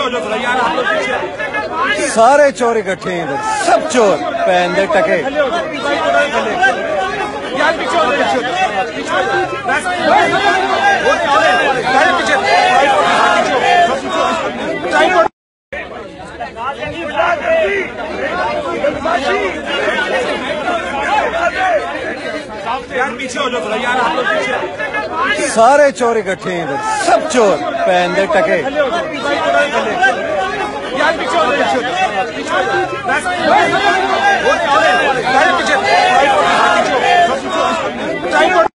सारे चोर इकट्ठे इधर, सब चोर पैन दे टके। सारे चोर इकट्ठे इधर, सब चोर पैन दे टके।